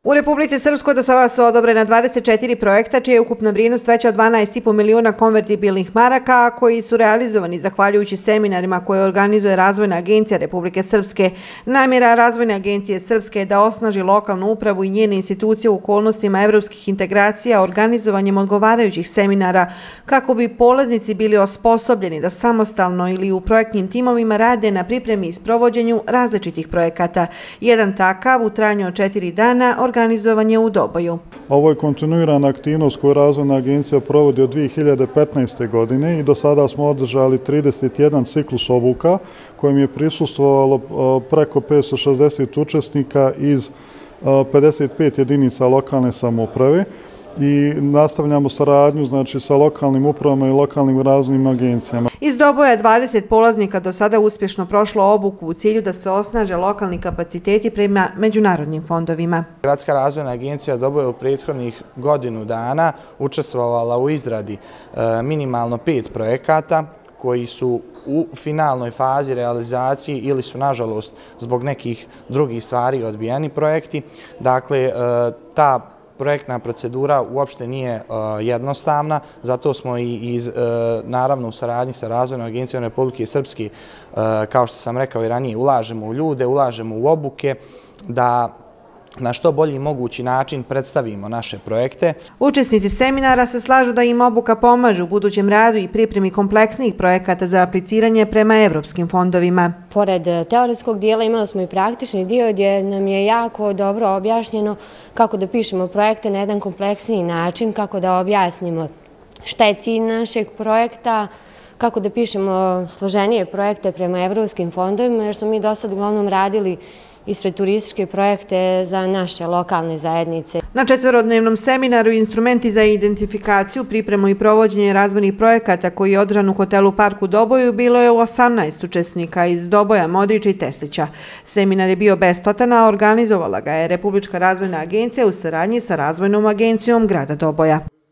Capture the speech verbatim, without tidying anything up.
U Republici Srpskoj do sada su odobrena dvadeset četiri projekta, čija je ukupna vrijednost veća od dvanaest i po miliona konvertibilnih maraka, koji su realizovani zahvaljujući seminarima koje organizuje Razvojna agencija Republike Srpske. Namjera Razvojne agencije Srpske je da osnaži lokalnu upravu i njene institucije u okolnostima evropskih integracija organizovanjem odgovarajućih seminara, kako bi polaznici bili osposobljeni da samostalno ili u projektnim timovima rade na pripremi i sprovođenju različitih projekata. Jedan takav u trajanju od četiri dana organizovan je u Doboju. Ovo je kontinuirana aktivnost koju Razvojna agencija provodi od dvije hiljade petnaeste. godine i do sada smo održali trideset jedan ciklus obuka kojim je prisustvovalo preko petsto šezdeset učesnika iz pedeset pet jedinica lokalne samouprave i nastavljamo saradnju znači, sa lokalnim upravama i lokalnim razvojnim agencijama. Iz Doboja je dvadeset polaznika do sada uspješno prošlo obuku u cilju da se osnaže lokalni kapaciteti prema međunarodnim fondovima. Gradska razvojna agencija Doboja u prethodnih godinu dana učestvovala u izradi minimalno pet projekata koji su u finalnoj fazi realizacije ili su, nažalost, zbog nekih drugih stvari odbijeni projekti. Dakle, ta projektna procedura uopšte nije jednostavna, zato smo i naravno u saradnji sa Razvojnom agencijom Republike Srpske, kao što sam rekao i ranije, ulažemo u ljude, ulažemo u obuke, da na što bolji mogući način predstavimo naše projekte. Učesnici seminara se slažu da im obuka pomaže u budućem radu i pripremi kompleksnijih projekata za apliciranje prema evropskim fondovima. Pored teoretskog dijela imali smo i praktični dio gdje nam je jako dobro objašnjeno kako da pišemo projekte na jedan kompleksniji način, kako da objasnimo šta je cilj našeg projekta, kako da pišemo složenije projekte prema evropskim fondovima, jer smo mi do sad uglavnom radili ispred turističke projekte za naše lokalne zajednice. Na četverodnevnom seminaru Instrumenti za identifikaciju, pripremu i provođenje razvojnih projekata koji je održan u hotelu Park u Doboju bilo je osamnaest učesnika iz Doboja, Modrića i Teslića. Seminar je bio besplatan, a organizovala ga je Republička razvojna agencija u saradnji sa Razvojnom agencijom grada Doboja.